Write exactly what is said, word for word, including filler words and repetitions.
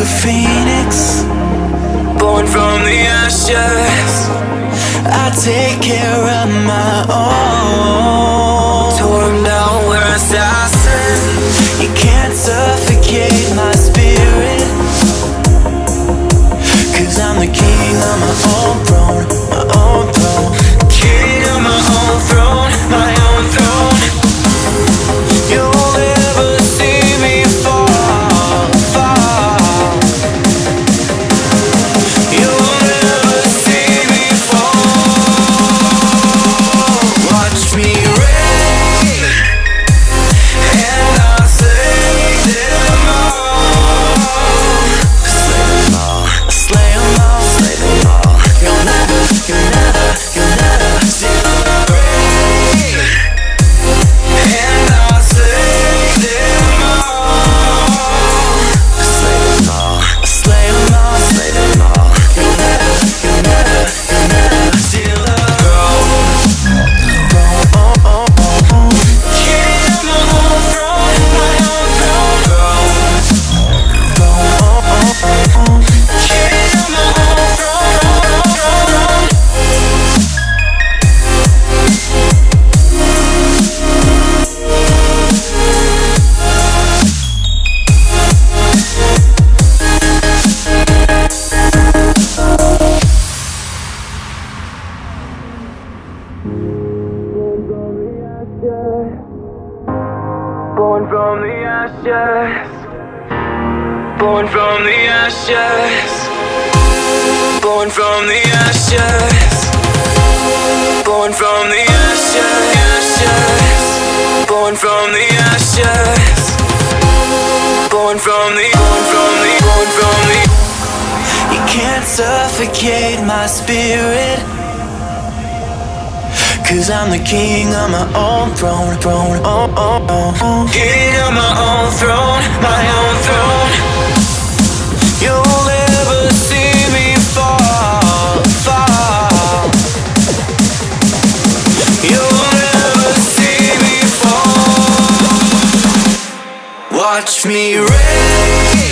a phoenix, born from the ashes. I take care of my own. Torn down, we're assassins. You can't suffocate my spirit, 'cause I'm the king of my own throne, my own throne. King of my own throne, my own throne. You'll never see me fall, fall. You'll never see me fall. Watch me reign, and I'll slay them all. Slay them all, slay them all, slay them all. You'll never, you'll never, you'll never see me reign, and I'll slay them all. Slay them all, slay them all, slay them all. You'll never, you'll never, you'll never see love grow. Oh, oh, oh, oh. King of my own throne, my own throne. Grow, grow, oh, oh, oh, oh. King of my own throne, throne, throne. Born from the ashes, born from the ashes, born from the ashes, born from the ashes, born from the ashes, born from the, born from the, born from the. You can't suffocate my spirit, 'cause I'm the king of my own throne, throne, oh, oh, oh, oh. King of my own throne, my own throne. You'll never see me fall, fall. You'll never see me fall. Watch me reign,